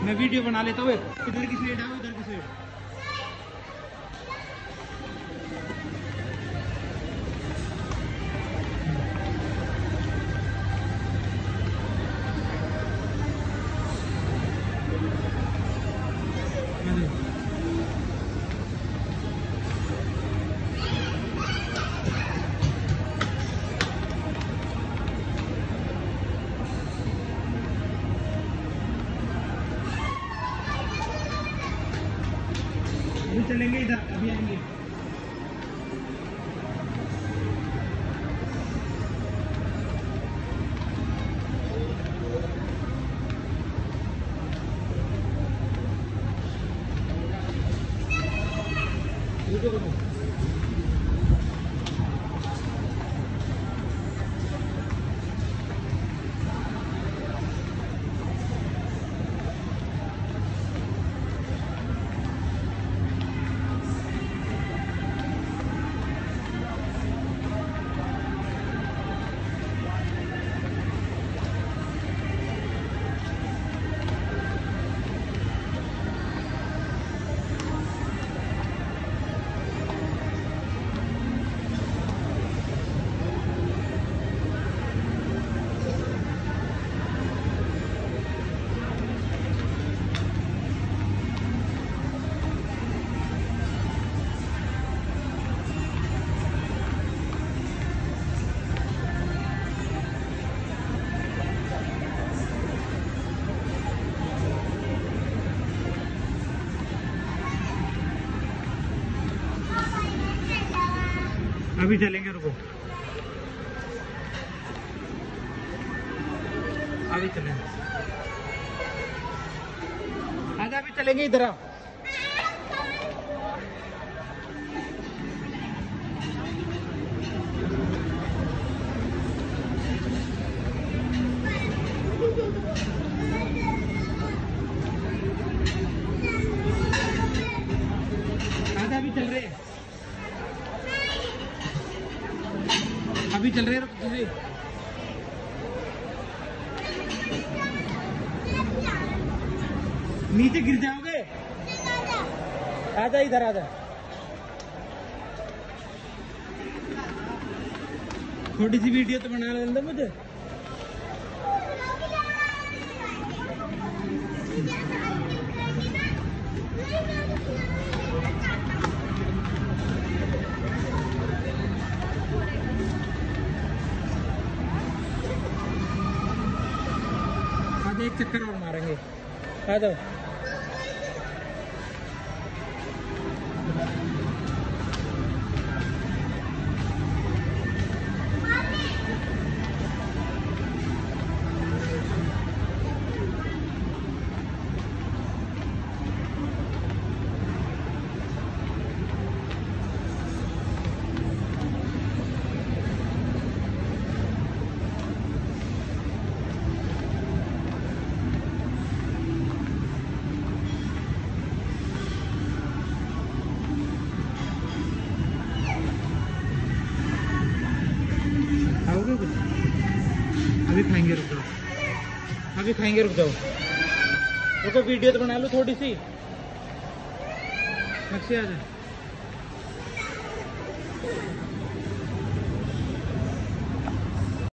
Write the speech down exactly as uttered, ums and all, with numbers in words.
मैं वीडियो बना लेता हूँ। इधर की साइड आओ, इधर की साइड। अभी चलेंगे इधर, अभी आएंगे। अभी चलेंगे, रुको। अभी चलेंगे, आजा, अभी चलेंगे, इधर आओ। आजा, अभी चल रहे हैं, अभी चल रहे हैं, रुक जी। नीचे गिर जाओगे, आजा इधर, आजा। थोड़ी सी वीडियो तो बना लेने दो मुझे। एक चक्कर और मारेंगे, आ जाओ। अभी खाएंगे, रुक जाओ, अभी खाएंगे, रुक जाओ, रुको, वीडियो तो बना लो थोड़ी सी। नक्शे आ जाए।